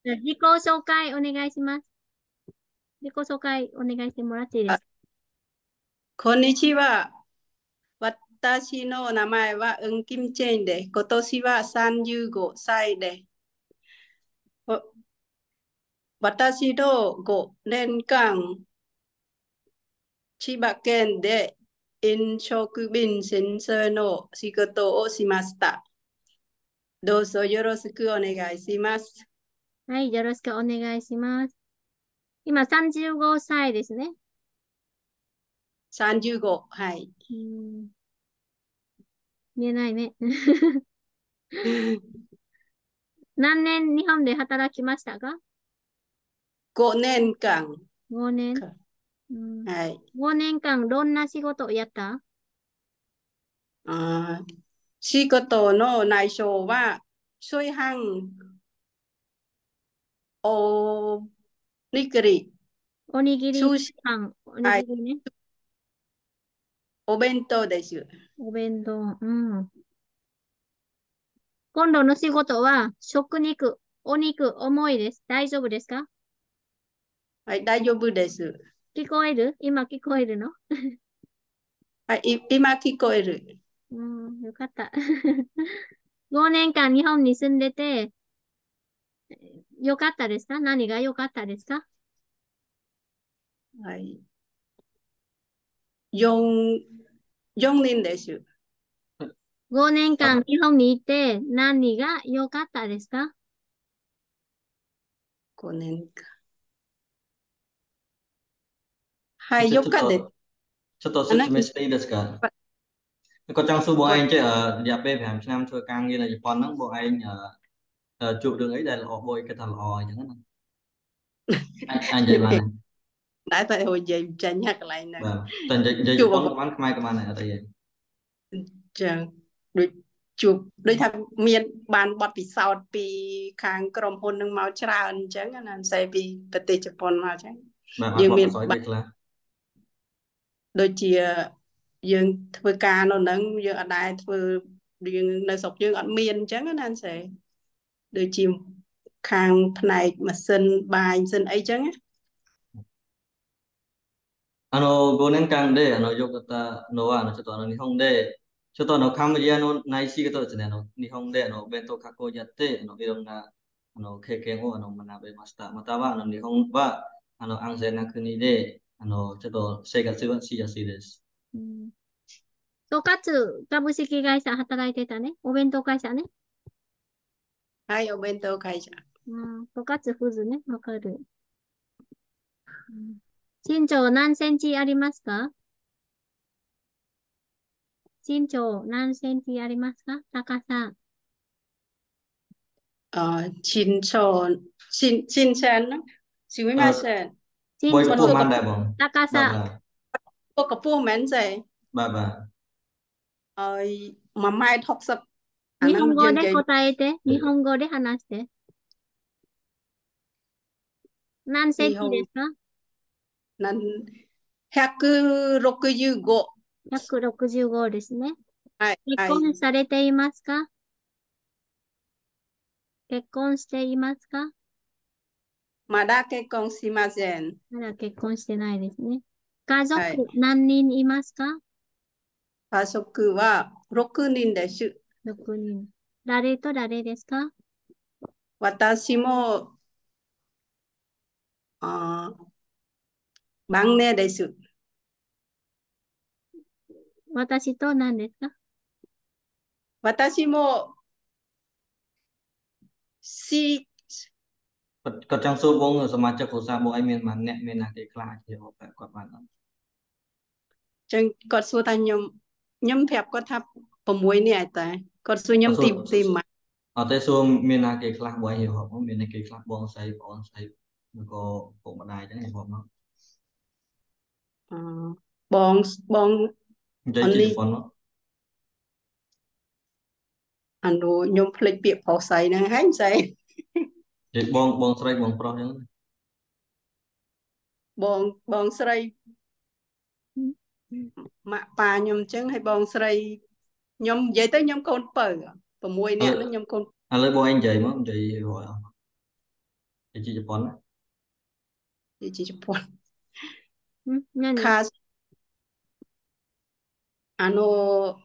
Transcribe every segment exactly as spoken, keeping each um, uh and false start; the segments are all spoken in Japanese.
じゃあ自己紹介お願いします。自己紹介お願いしてもらっていいですか？ こんにちは。私の名前はウンキムチェンで、今年はさんじゅうごさいで、お私とごねんかん千葉県で飲食便先生の仕事をしました。どうぞよろしくお願いします。 はい、よろしくお願いします。今さんじゅうごさいですね。 さんじゅうご、はい。 うん、見えないね。何年日本で働きましたか？ ごねんかんご 年。 か。 うん、 はい。 ごねんかんどんな仕事をやった？ あー仕事の内容は、炊飯、おにぎり、 おにぎり寿司、 パおにはい、 ぎりね。 お弁当です。 お弁当。うん。今度の仕事は食肉、お肉重いです。大丈夫ですか？ はい、大丈夫です。 聞こえる？今聞こえるの？ はい、い今聞こえる。 うん、よかった。ごねんかん日本に住んでて、よかったですか？何がよかったですか？ はい、よん、よねんです。 ご 年あ、 間日本にいて何が良かったですか？ ごねんか。はい、 ちょ、 よかったです。 ちょっと、ちょっとあ、なんか、 説明していいですか? គាត់ចង់សួរបងឯងចេះអឺរយៈពេលប្រាំឆ្នាំធ្វើការងារនៅជប៉ុនហ្នឹងបងឯងអឺជួបរឿងអីដែលល្អបងឯងគិតថាល្អអញ្ចឹងណាអាចអាចនិយាយបានទេតែតែហួយនិយាយចាញ់ណាកន្លែងហ្នឹងបាទតែនិយាយនិយាយជជួបអ្វីប៉ុនក៏បានខ្មែរក៏បានដែរអត់អីទេចឹងដូចជួបដូចថាមានបានបទពិសោធន៍ពីខាងក្រុមហ៊ុននឹងមកច្រើនអញ្ចឹងណាផ្សេងពីប្រទេសជប៉ុនមកអញ្ចឹងបាទបានយើងមានបទពិសោធន៍អីខ្លះដូចជាយើងធ្វើការនៅហ្នឹងយើងអត់ដែរធ្វើយើងនៅស្រុកយើងអត់មានអញ្ចឹងណាសេដូចជាខាងផ្នែកម៉ាស៊ីនបាយម៉ាស៊ីនអីចឹងណាあのごねんかんであのよかったのはあのちょっとあの日本でちょっとあのカンボジアの内仕事ですねあの日本であのお弁当加工をやってあのいろんなあの経験をあの学べましたまたはあの日本はあの安全な国であのちょっと生活はしやすいです。 うん。と、かつ、株式会社働いてたね。お弁当会社ね。 はいお弁当会社うん。と、かつフーズね。わかる。うん、身長何センチありますか？身長何センチありますか？高さ。 អឺឈិនឆនឈិនឈិនឆានហ្នឹងស៊ីវិម៉ាសែន身長、 บ่อยกับพวกប៉ុនសួរកมันได้บ่高さ。 บ่าบ่าពុកកពស់មិនមែនទេบ่าบ่าឲ្យមួយម៉ែត្រហុកសិបអាហ្នឹង日本語でយើងនិយាយ答えて。日本語で話して。何セン日本チですか？ なんひゃくろくじゅうごひゃくろくじゅうご ですね。 はい結はい婚されていますか？結婚していますか？ まだ結婚しませんまだ結婚してないですね。家族はい何人いますか？ 家族はろくにんですろく 人。誰と誰ですか？ 私もあ晩年です私と何ですか？ 私もしគាត់គាត់ចង់សួរបងសមាជិកគ្រួសារបងឯងមានប៉ុន្មានអ្នកមានណាគេខ្លះជាគាត់គាត់បានអត់ចឹងគាត់សួរថាខ្ញុំខ្ញុំប្រាប់គាត់ថា៦នាក់តែគាត់សួរខ្ញុំគាត់សួទីទីរម៉ាក់អត់ទេសួរមានណាគេខ្លះបងឯងរៀបរាប់មកមានណាគេខ្លះបងស្រីបងស្រីឬក៏ពុកម្ដាយចឹងរៀបរាប់មកអឺបងបងនិយាយអូននេះជាជប៉ុនមកអានោះខ្ញុំភ្លេចពាក្យប្រុសស្រីហ្នឹងហើយស្អីនិយាយបងបងស្រីបងប្រុសចឹងបងបងស្រីម៉ាក់ប៉ាខ្ញុំអញ្ចឹងហើយបងស្រីខ្ញុំនិយាយទៅខ្ញុំកូនពៅ6 ឥឡូវនាក់ហ្នឹងខ្ញុំកូនឥឡូវបងឯងនិយាយមកនិយាយរួចអស់一ジャポン。 一ジャポン。 ん何か、あの、お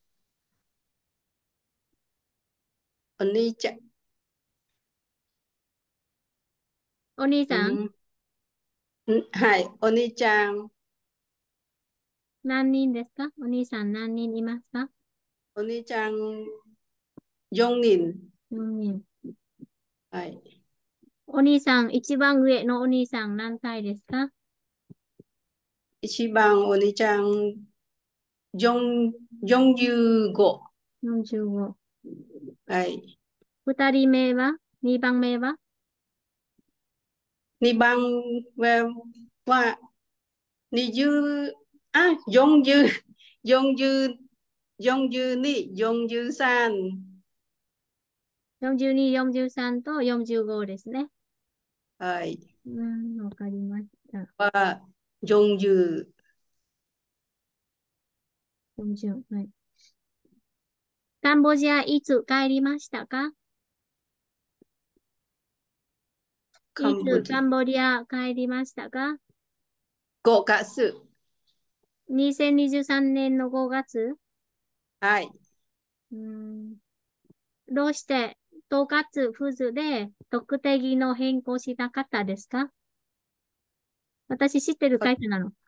兄ちゃん、 お兄うさん、 ん、んはい、お兄ちゃん、 何人ですか？お兄さん何人いますか？ お兄ちゃん、よにん。 よにん。 はい。 お兄さん、一番上のお兄さん何歳ですか？ 一番お兄ちゃん、よん、よんじゅうご。 よんじゅうご。 はい。 二人目は？二番目は？ にばんは、にじゅう、あ、よんじゅう、よんじゅう、よんじゅうに、よんじゅうさん。 よんじゅうに、よんじゅうさんとよんじゅうごですね。 はい。 うん、わかりました。 は、よんじゅう。 よんじゅう、はい。カンボジアいつ帰りましたか？ カいつンボジカンボジア帰りましたか？ ごがつ。 にせんにじゅうさんねんのごがつ。 はい。 うん、どうして統括フズで特定技能変更しなかったですか？私知ってる会社なの。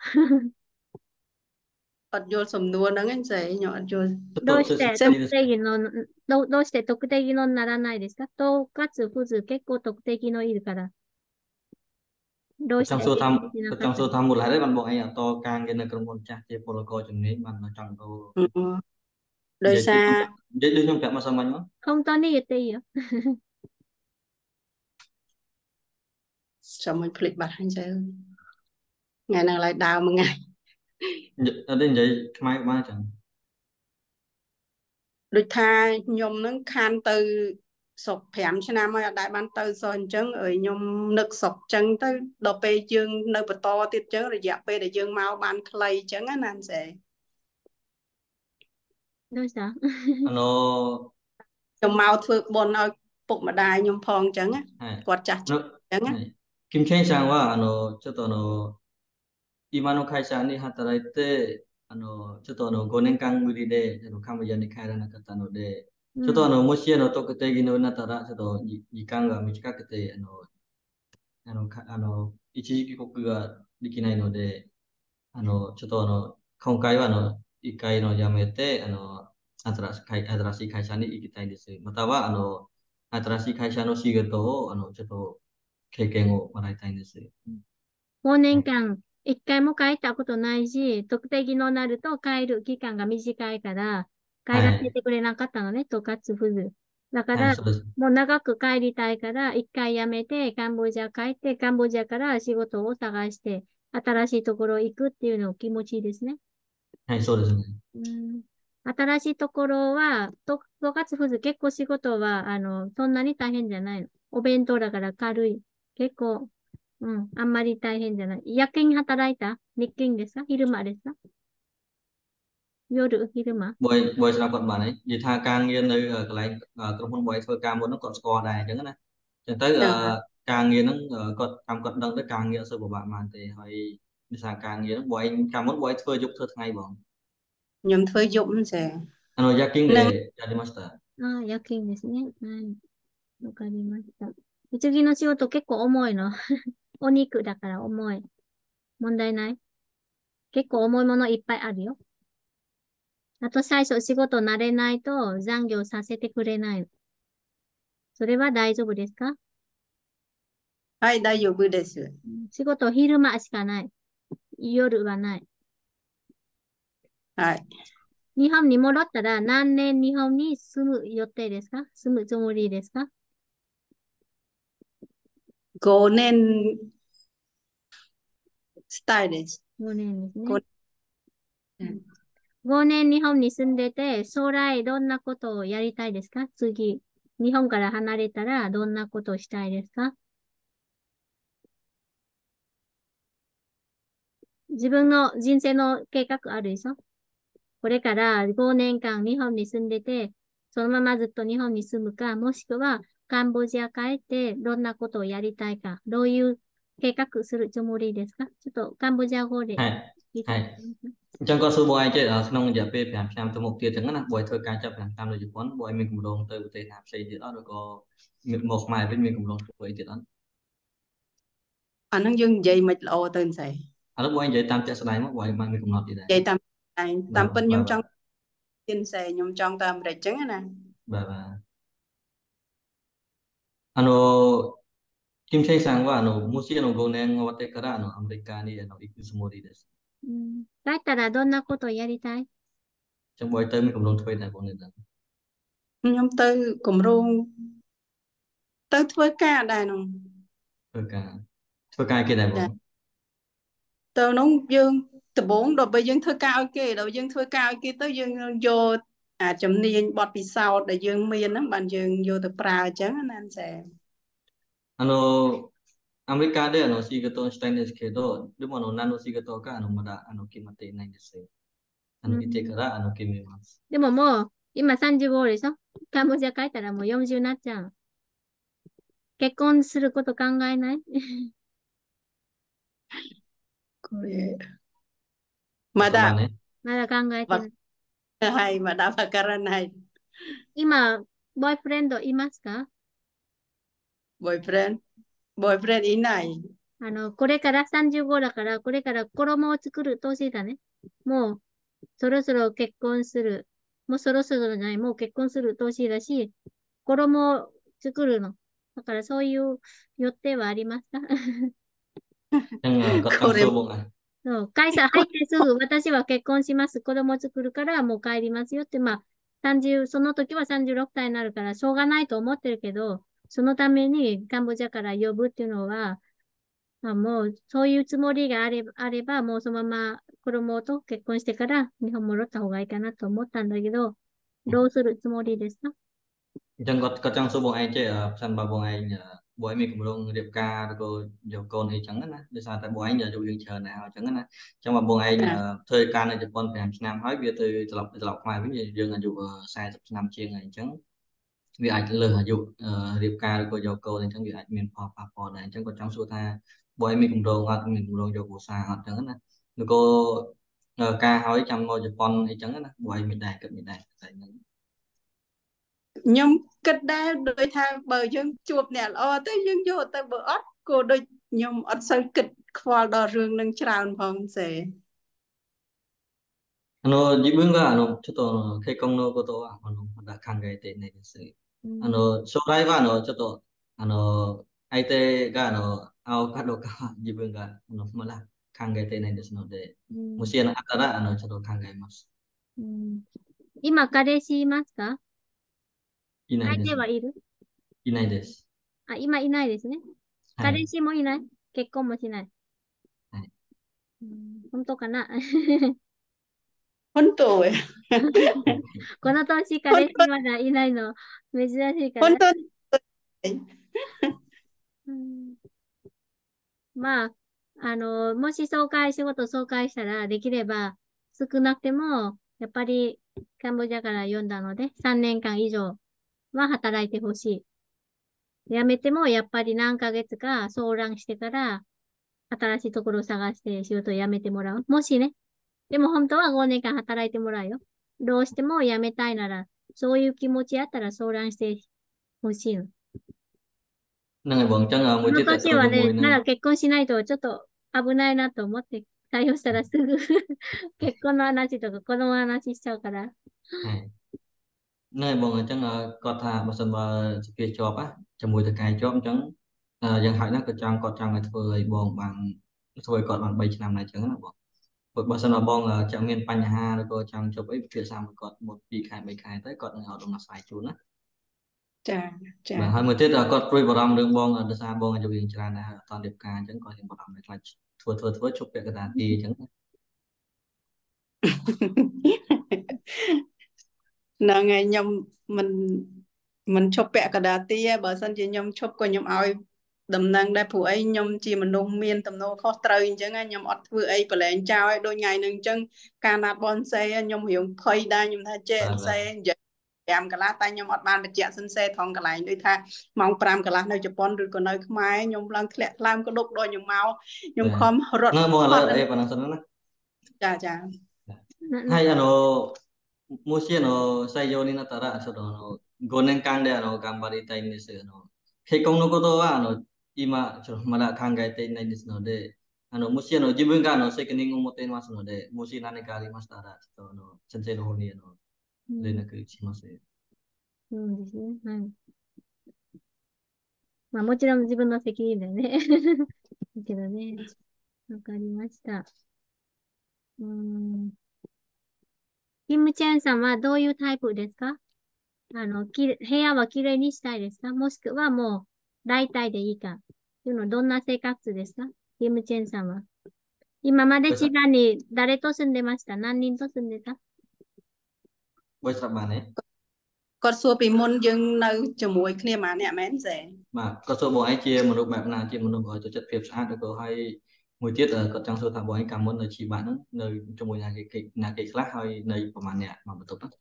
អត់យល់សំណួរហ្នឹងឯងស្រីខ្ញុំអត់យល់どうちょっと、 してせんいいですか？ 特定技能、どう、どうして特定技能にならないですか？統括フズ結構特定技能いるから。どうしចង់សួរថាて変更しなかចង់ったですか？ សួរថាមូលហេតុអីបានបងឯងអត់តការងារនៅក្រុមហ៊ុនចាស់ជាពលករជំនាញបានចង់ទៅអឺនិដោយសាយាយដូចខ្ញុំរនិយាយដូចខ្ញុំប្រាប់មកសាមញ្ញមក本当に言っていいよ。 ចាំមួយភ្លេចបាត់ហើយស្រីអើយថ្ងៃហ្នឹងឡើយដើរមួយថ្ងៃនិយាយអត់ទេនិយាយខ្មែរក៏បានចឹងដូចថាខ្ញុំហ្នឹងខានទៅស្រុកប្រាំឆ្នាំហើយអត់ដែលបានទៅសោះអញ្ចឹងអើយខ្ញុំនឹកស្រុកអញ្ចឹងទៅដល់ពេលយើងនៅបន្តទៀតអញ្ចឹងរយៈពេលដែលយើងមកបានខ្លីអញ្ចឹងណាណាស្រីどうした？ あのខ្ញុំមកធ្វើបុណ្យឲ្យពុកម្ដាយខ្ញុំផងអញ្ចឹងណាーはい。 គាត់ចាស់ចាស់អញ្ចឹងណាはい。キム・チェンさんは、あの、ちょっとあの、今の会社に働いて、あの、ちょっとあの、ごねんかんぶりで、あの、カンボジアに帰らなかったので、 うん。 ちょっとあの、もしあの、特定技能になったら、ちょっとじ時間が短くて、あの、あの、かあの、一時帰国ができないので、あの、ちょっとあの、今回はあの、一回の辞めて、あの、新しい会、新しい会社に行きたいです。または、あの、新しい会社の仕事を、あの、ちょっと経験をもらいたいんです。 5 はい。 年間、一回も帰ったことないし、特定技能になると帰る期間が短いから、帰らせはい。 てくれなかったのね、とかつふず。だかはい、 ら、 そうです。 もう長く帰りたいから、一回辞めて、カンボジア帰って、カンボジアから仕事を探して、新しいところ行くっていうの気持ちいいですね。 はい、そうですね。 うん、新しいところは、と、とかつふず結構仕事は、あの、そんなに大変じゃないの。お弁当だから軽い。結構、うん、あんまり大変じゃない。夜勤働いた？日勤ですか？昼間ですか？夜、昼間？ បើបើស្រាប់គាត់បានហើយនិយាយថាការងារនៅកន្លែងក្រុមហ៊ុនបើឲ្យធ្វើការមុនហ្នឹងគាត់ស្គាល់ដែរអញ្ចឹងណាអញ្ចឹងទៅការងារហ្នឹងគាត់តាមគាត់ដឹងទៅការងារអត់សូវពិបាកបានទេហើយភាសាការងារហ្នឹងបើឯងកាលមុនបើឯងធ្វើយប់ធ្វើថ្ងៃបងខ្ញុំធ្វើយប់ហ្នឹងស្រីあの夜勤នឹងでやりました。 ああ、夜勤ですね。はい。わかりました。うつぎの仕事結構重いの。お肉だから重い。問題ない？結構重いものいっぱいあるよ。あと最初仕事慣れないと残業させてくれないの。それは大丈夫ですか？ はい大丈夫です仕事昼間しかない。夜はない。 はい日本に戻ったら何年日本に住む予定ですか？住むつもりですか？ ごねんスタイルです。 ごねんですね。 ごごねん日本に住んでて、将来どんなことをやりたいですか？次、日本から離れたらどんなことをしたいですか？自分の人生の計画あるでしょ？これからごねんかん日本に住んでて、そのままずっと日本に住むか、もしくはカンボジア帰ってどんなことをやりたいか、どういう計画するつもりですか？ちょっとカンボジア語ではい聞いてはいもらえますか？ ចឹងគាត់សួរបងឯងចេះក្នុងរយៈពេលប្រាំឆ្នាំទៅមុខទៀតចឹងណាបងឯងធ្វើការចាប់ប្រាំឆ្នាំនៅជប៉ុនបងឯងមានគម្រោងទៅប្រទេសណាផ្សេងទៀតអត់ឬក៏មកខ្មែរវិញមានគម្រោងធ្វើអីទៀតអត់អានឹងយើងនិយាយមិនល្អទៅស្អីឥឡូវបងឯងនិយាយតាមជាក់ស្ដែងមកបងឯងបានមានកំណត់ទៀតដែរនិយាយតាមឯងតាមពិតខ្ញុំបាទចង់ទៀនស្អីខ្ញុំចង់ទៅអាមេរិកចឹងណាបាទបាទあのキム・チェイさんはあのもしあのごねん終わってからあのアメリカにあの行くつもりです。 うん。帰ったらどんなことをやりたい？ ចឹងបងឯងទៅមានកំណត់ធ្វើដែរបងនេះដែរខ្ញុំទៅគម្រោងទៅធ្វើការដែរនោះធ្វើការធ្វើការគេដែរបងទៅនោះយើងដំបូងដល់ពេលយើងធ្វើការឲ្យគេដល់យើងធ្វើការឲ្យគេទៅយើងយកអាជំនាញបទពិសោធន៍ដែលយើងមានហ្នឹងបានយើងយកទៅប្រើអញ្ចឹងណាសែあのアメリカであの仕事をしたいんですけど、でもあの何の仕事かあのまだあの決まっていないんですよ。あの、 うん行ってからあの決めます。 でももう、今さんじゅうごでしょ？カンボジア帰ったらもうよんじゅうになっちゃう。結婚すること考えない？ これまそうだだね。 まだ考えてない。 はいまだわからない今、ボーイフレンドいますか？ ボーイフレンドボーイフレンドいないあの、これからさんじゅうごだから、これから衣を作る年だね。もう、そろそろ結婚する。もうそろそろじゃない、もう結婚する年だし、衣を作るの。だからそういう予定はありますか？ Yang uh, こ Kotang れ Sobong ah. そう会社入ってすぐ、私は結婚します。子供作るからもう帰りますよって、まあ、さんじゅう、その時はさんじゅうろくさいになるからしょうがないと思ってるけど、そのためにカンボジアから呼ぶっていうのは、まあ、もうそういうつもりがあれば、あれば、もうそのまま子供と結婚してから日本戻った方がいいかなと思ったんだけど、どうするつもりですか？ Chẳng có có trong số bọn anh chứ uh, sân bà bọn anh uh, bọn anh mình cũng luôn điệp ca rồi cô giờ con thì chẳng á để sao tại bọn anh giờ dụ dừng chờ nào chẳng á trong mà bọn anh uh, thuê ca này chụp con phải năm hỏi việc từ lọc từ lọc ngoài với gì dương là dụ sai năm chiên này chẳng vì anh lừa dụ điệp ca rồi cô giờ cô thì chẳng vì anh mình phò phò phò này chẳng có trong số tha bọn anh mình cũng đồ ngọt mình cũng đồ dụ của xa ngọt chẳng á rồi cô uh, ca hỏi trong ngôi chụp con thì chẳng á bọn anh mình đài cận mình đài tại những ខ្ញុំគិតដែរដូចថាបើយើងជួបអ្នកល្អទៅយើងយកទៅបើអត់ក៏ដូចខ្ញុំអត់សូវគិតខ្វល់ដល់រឿងនឹងច្រើនផងសេあの、自分が、あの、ちょっと、あの結婚のことは、あの、まだ考えていないです。あの、将来は、あの、ちょっと、あの、相手が、あの、合うかどうかは、自分が、あの、まだ考えていないですので、もしあったら、あの、ちょっと考えます。 うん、今、彼氏いますか？ いないです。 相手はいる？ いないです。 あ、今いないですね。 はい。 彼氏もいない？結婚もしない。 はい。 うん、本当かな？ 本当や。 この年彼氏まだいないの珍しいから。 本当に。 うん、まあ、あの、もし紹介、仕事紹介したらできれば少なくても、やっぱりカンボジアから読んだので、さんねんかん以上は働いてほしい。辞めても、やっぱり何ヶ月か相談してから、新しいところを探して仕事を辞めてもらう。もしね。でも本当はごねんかん働いてもらうよ。どうしても辞めたいなら、そういう気持ちあったら相談してほしいの。 なんか、僕、ちゃんが、もこのうちょっと、 年はね、 もうまだ結婚しないとちょっと危ないなと思って対応したらすぐ結婚の話とか子供の話しちゃうから。 はい。Nơi bọn chẳng là có thà mà sân mà kia chọp á cho mùi từ cài chọp chẳng dân hỏi nó có trong có trong cái thời bọn bằng thời còn bằng bảy năm này chẳng là bọn một bà sân mà bọn trong miền Pành Hà rồi có trong chụp ấy chuyện sao mà còn mộtปีkhai bảy khai tới còn họ đồng là sai chú á ចាចា và hai mươi tết là có đuôi vào lòng đường bọn là xa bọn chụp hình tràn này toàn đẹp ca chẳng có hiện vào lòng này là thua thua thua chụp cái đàn tì chẳng ហ្នឹងហើយខ្ញុំមិនមិនឈប់ពាក់កណ្ដាលទីទេបើសិនជាខ្ញុំឈប់ក៏ខ្ញុំឲ្យដំណឹងដែរព្រោះអីខ្ញុំជាមនុស្សមានទំនួលខុសត្រូវអញ្ចឹងខ្ញុំអត់ធ្វើអីប្រឡែងចោលឲ្យដូចថ្ងៃហ្នឹងអញ្ចឹងការណាត់បនសេខ្ញុំរៀងភ័យដែរខ្ញុំថាចេះអនសេនិយាយ 5កន្លះតែខ្ញុំអត់បានបញ្ជាក់សិនសេថងកន្លែងដូចថាម៉ោង5កន្លះនៅជប៉ុនឬក៏នៅខ្មែរខ្ញុំឡើងធ្លាក់ថ្លើមក្លុកដល់ខ្ញុំមកខ្ញុំខំរត់ nó mua là đây và nó sẵn nó ចាចា hay là nó mua xe nó xây vô nên nó tara cho nó nó gonen kang đây nó gambar di tay ni se nó khi công nó có to à nó ima cho mà đã khang cái tay này nó để nó mua xe nó chỉ bên cái nó xây cái ninh một tên mà nó để mua xe này cái mà tara cho nó chân chân nó này nó lên là cái chỉ mà se そうですね。はい。まあもちろん自分の責任だよね。だけどね。わかりました。うーん。キムチェンさんはどういうタイプですか？あの、きれ、部屋はきれいにしたいですか？もしくはもう、大体でいいか。っていうの、どんな生活ですか？キムチェンさんは。今まで bây giờ 千葉に誰と住んでました？何人と住んでた？ bây giờ bạn ấy គាត់សួរពីមុនយើងនៅជាមួយគ្នាម្នាក់មែនទេ mà có số bọn ấy chia một lúc bạn nào chia một lúc ở cho chất phép sát được có hay mùi tiết ở có trong số thằng bọn ấy cảm ơn lời chỉ bạn nơi trong mùi nhà cái cái nhà cái khác hay nơi của bạn nè mà một tục đó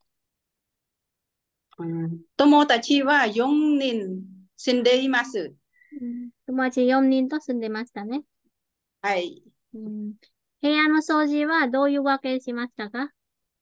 友達はよんにん住んでいます。 うん、友達よにんと住んでましたね。 はい。 うん、部屋の掃除はどういうわけしましたか？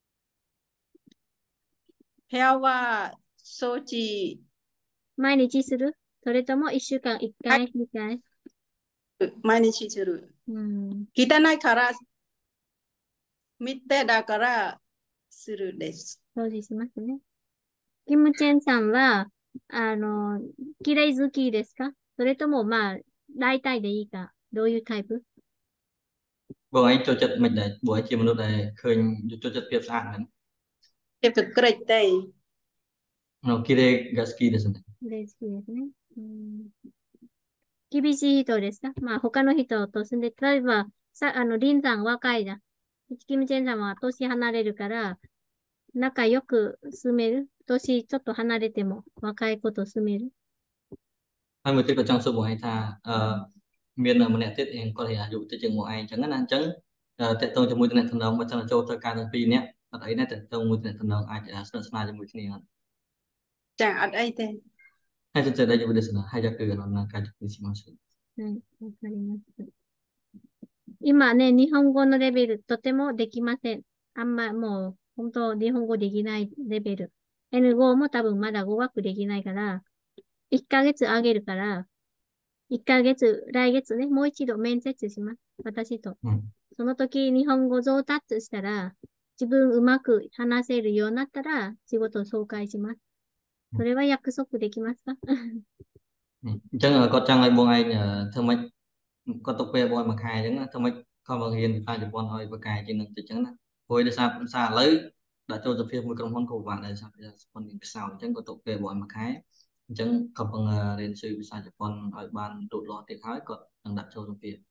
部屋は掃除毎日する？それともいっしゅうかんいっかい、にかい？ 毎日する。 うん。 汚いから見てだからするです。 掃除しますね。キムチェンさんは、あの、綺麗好きですか？それともまあ、大体でいいか。どういうタイプ？ bọn ấy cho chất mình để bọn ấy chia một lúc để khơi cho chất phép sát này 結構くらいたい。 nó kia đây gas kiaですね。 綺麗好きですね。うん、厳しい人ですか？まあ、他の人と住んで、例えば、さ、あの、リンさん若いじゃん。キムチェンさんは年離れるから、仲良く住める？年ちょっと離れても若い子と住める？ hay một tiết có trong số bọn ấy tha miền là một nét tiết em có thể dụ tới trường một ai chẳng ngắn chẳng tệ tôi cho môi trường thần đồng mà trong là châu cho ca từng pi nhé ở đấy nè tệ tôi môi trường thần đồng ai sẽ sẵn sàng cho môi trường này じゃあ、あいて。 hay cho đây choですねhay cho cứ nó là cái gì mà sự はい、わかりました。今ね、日本語のレベルとてもできません。あんま、もう、本当日本語できないレベル。エヌファイブ も多分まだ語学できないから、いっかげつあげるから、いっかげつ、来月ね、もう一度面接します。私と。 うん、 その時、日本語上達したら、自分うまく話せるようになったら、仕事を紹介します。それは約束できますか？ chẳng là có chẳng là bọn anh thưa mấy có tục về bọn mà khai chẳng là thưa mấy không bằng hiền ta chụp bọn hơi và cài trên đường chẳng là hồi để xa xa lấy đã cho tập phim một trong món của bạn này sao bây giờ còn những sao chẳng có tục về bọn mà khai chẳng không bằng đến sự xa chụp bọn ở bàn tụt lọt thì khái còn đang đặt cho tập phim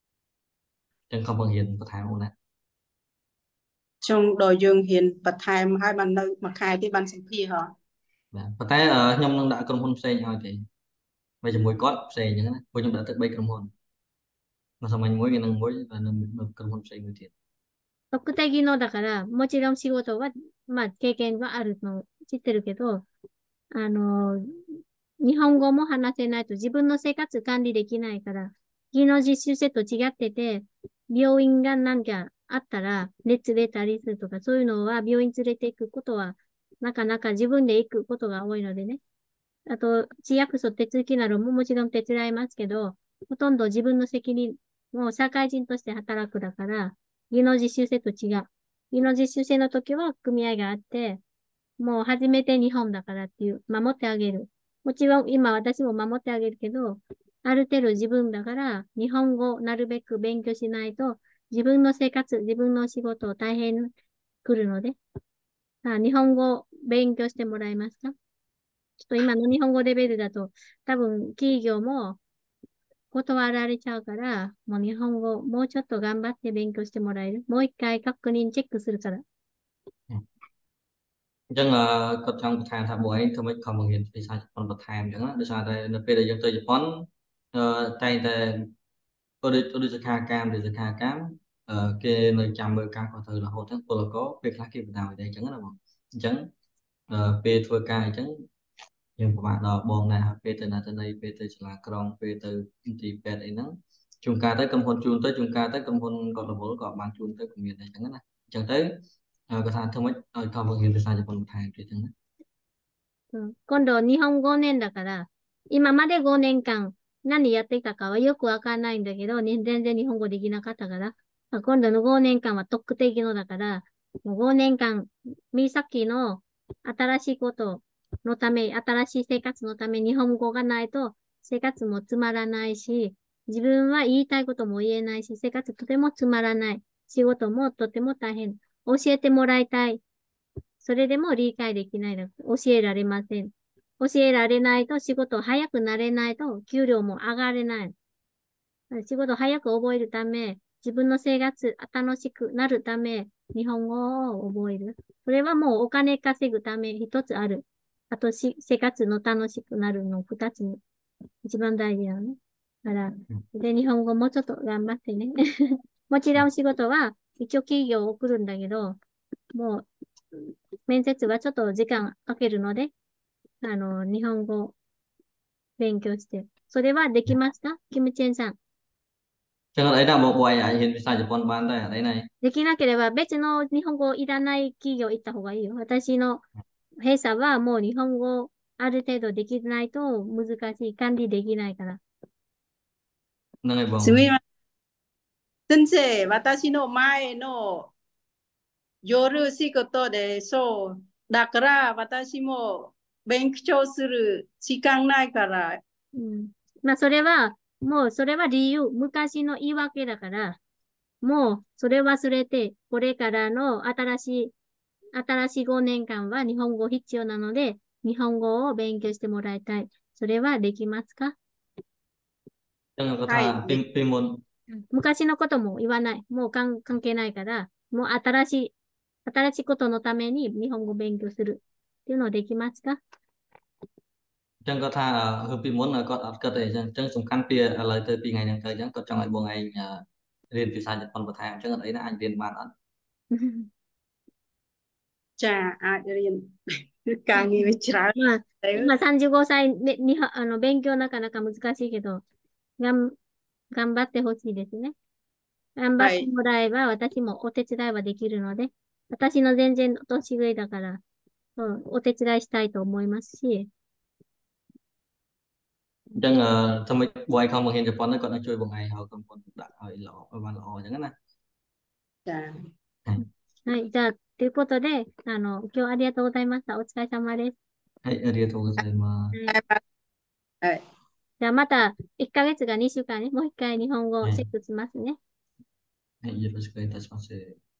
chẳng không bằng hiền có thái không này ចុងដល់យើងហ៊ានបន្ថែមឲ្យបាននៅមួយខែទៀតបានសម្ភារហ៎ប៉ុន្តែខ្ញុំនឹងដាក់ក្រុមហ៊ុនផ្សេងឲ្យទេហើយជាមួយគាត់ផ្សេងអញ្ចឹងណាព្រោះខ្ញុំដាក់ទឹកបីក្រុមហ៊ុនមកសម័យមួយវានឹងមួយនៅក្រុមហ៊ុនផ្សេងមួយទៀត特定技能だから、もちろん仕事は、まあ、経験はあるの知ってるけど、あの、日本語も話せないと自分の生活管理できないから、技能実習生と違ってて、病院がなんかあったら、熱出たりするとか、そういうのは病院連れて行くことは、なかなか自分で行くことが多いのでね。あと、市役所手続きなどももちろん手伝いますけど、ほとんど自分の責任、もう社会人として働くだから、技能実習生と違う。技能実習生の時は組合があって、もう初めて日本だからっていう、守ってあげる。もちろん今私も守ってあげるけど、ある程度自分だから、日本語をなるべく勉強しないと、自分の生活、自分の仕事大変来るので、さあ日本語勉強してもらえますか？ちょっと今の日本語レベルだと、多分企業も断られちゃうから、もう日本語もうちょっと頑張って勉強してもらえる？もう一回確認チェックするから。 chẳng là có trong thang thang bộ ấy thôi mấy không bằng hiền thì sao còn bật thang chẳng là sao đây là bây giờ dân tới Japan tay tay tôi đi tôi đi sẽ khai cam thì sẽ khai cam cái nơi chăm bơ cam có thời là hồ tháng tôi là có việc khác kia nào đây chẳng là một chẳng អឺពេលធ្វើការអញ្ចឹងយើងពិបាកដល់បងណាស់ពេលទៅណាទៅណីពេលទៅឆ្លាក្រុងពេលទៅទីពេទ្យអីហ្នឹងជួនកាលទៅក្រុមហ៊ុនជូនទៅជួនកាលទៅក្រុមហ៊ុនគាត់រវល់ក៏បានជូនទៅក៏មានដែរអញ្ចឹងណាអញ្ចឹងទៅគាត់ថាធ្វើម៉េចឲ្យខំបង្រៀនភាសាជប៉ុនបន្ថែមទៀតអញ្ចឹងណាうん、今度日本ごねんだから、今までごねんかん何やってきたかはよくわかんないんだけど、に全然日本語できなかったから、まあ今度のごねんかんは特定のだから、もうごねんかん、みさきの新しいことのため、新しい生活のため日本語がないと生活もつまらないし、自分は言いたいことも言えないし、生活とてもつまらない。仕事もとても大変。教えてもらいたい。それでも理解できないの。教えられません。教えられないと仕事早くなれないと給料も上がれない。仕事早く覚えるため、自分の生活楽しくなるため、日本語を覚える。それはもうお金稼ぐため一つある。あとし、生活の楽しくなるの二つに一番大事なのね。だから、で、日本語もうちょっと頑張ってね。もちろん仕事は一応企業を送るんだけど、もう、面接はちょっと時間かけるので、あの、日本語勉強して。それはできますかキムチェンさん。 ចឹងអត់អីណាបងបងអាចរៀនភាសាជប៉ុនបានដែរអត់អីណាできなければ別の日本語いらない企業行った方がいいよ。私の弊社はもう日本語ある程度できないと難しい。管理できないから。 ហ្នឹងហើយបងすみません。先生、私の前の夜仕事でそう。だから私も勉強する時間ないから。 うん。まあそれは、もうそれは理由、昔の言い訳だから、もうそれ忘れて、これからの新しい、新しいごねんかんは日本語必要なので、日本語を勉強してもらいたい。それはできますかចឹងគាត់ថាはい。 ពីពីមុន昔のことも言わない。もう関係ないから、もう新しい、新しいことのために日本語を勉強するっていうのできますかចឹងគាត់ថាគឺពីមុនគាត់អត់គិតទេអញ្ចឹងអញ្ចឹងសំខាន់ពីឥឡូវទៅពីថ្ងៃហ្នឹងទៅអញ្ចឹងគាត់ចង់ឲ្យបងឯងរៀនភាសាជប៉ុនបន្ថែមអញ្ចឹងអត់អីណាអាចរៀនបានអត់じゃあ、あ、រៀនការងារច្រើនまあ、今さんじゅうごさいでにあの勉強なかなか難しいけど、がん頑張ってほしいですね。頑張ってもらえば私もお手伝いはできるので、私の全然年上だから、うん、お手伝いしたいと思いますし。 អញ្ចឹងធ្វើម៉េចបងឯងខំបង្រៀនជប៉ុនទៅគាត់នឹងជួយបងឯងឲ្យកំពុងដាក់ឲ្យល្អឲ្យបានល្អអញ្ចឹងណាじゃあはい、じゃあ、ということで、あの、今日ありがとうございました。お疲れ様です。 はいありがとうございますはい。 じゃあまたいっかげつがにしゅうかんね、もう一回日本語をチェックしますね。 はい、よろしくお願いいたします。